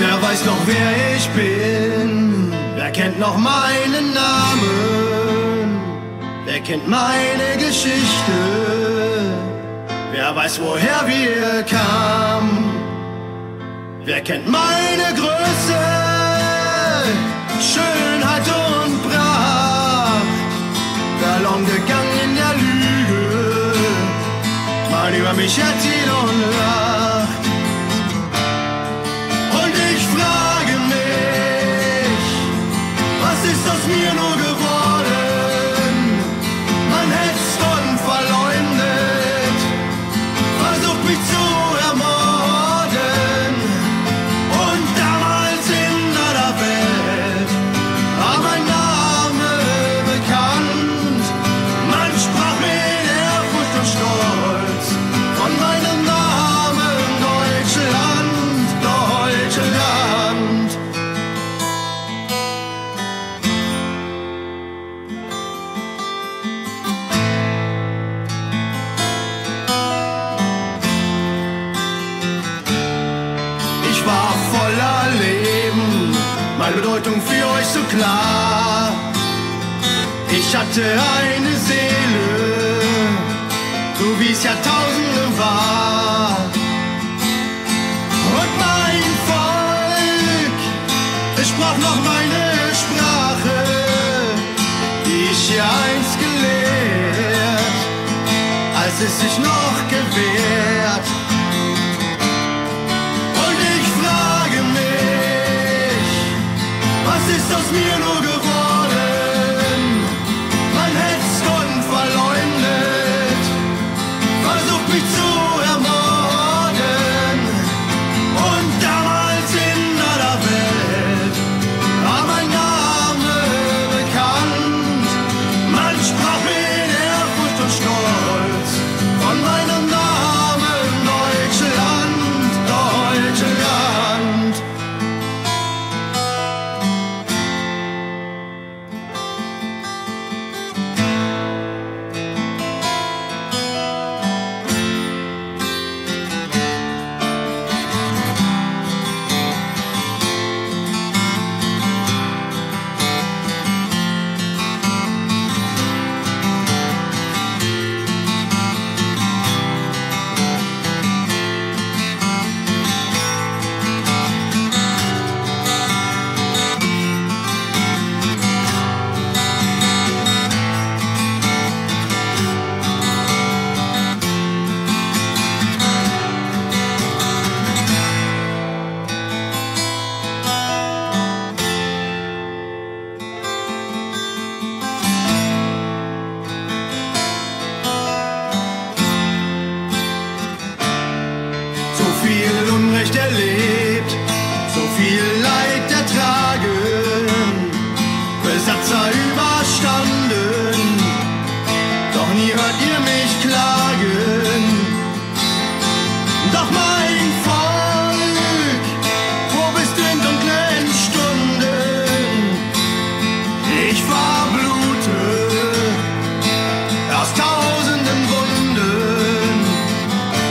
Wer weiß noch, wer ich bin? Wer kennt noch meinen Namen? Wer kennt meine Geschichte? Wer weiß, woher wir kamen? Wer kennt meine Größe, Schönheit und Pracht? Verloren gegangen in der Lüge, man über mich erzählt und lacht. Und ich frage mich, was ist aus mir nur geworden? Man hetzt und verleumdet, versucht mich zu ermorden. Und damals in aller Welt war mein Name bekannt. Man sprach mit Ehrfurcht und Stolz von meinem Namen Deutschland, Deutschland. Ich war voller Leben, meine Bedeutung für euch so klar. Ich hatte eine Seele, so wie es Jahrtausende war. Und mein Volk, es sprach noch meine Sprache, die ich hier einst gelehrt, als es sich noch gewährt. Und ich frage mich, was ist aus mir nur geworden? Man hetzt und verleumdet, versucht mich zu ermorden. Und damals in aller Welt war mein Name bekannt. Man sprach mit Ehrfurcht und Stolz von meinem Namen Deutschland, Deutschland. So viel Unrecht erlebt, so viel Leid ertragen, Besatzer überstanden, doch nie hört ihr mich klagen. Doch mein Volk, wo bist du in dunklen Stunden? Ich verblute aus tausenden Wunden.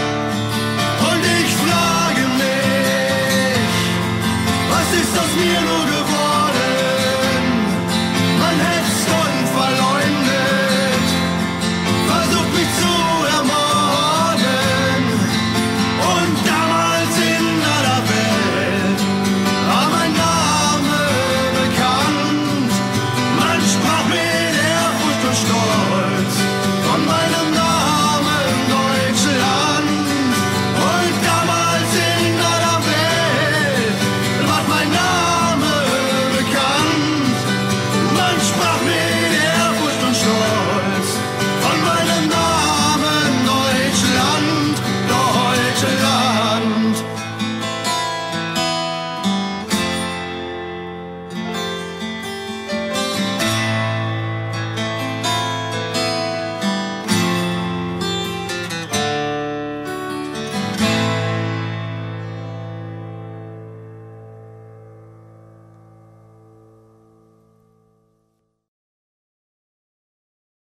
Und ich frage mich, was ist aus mir nur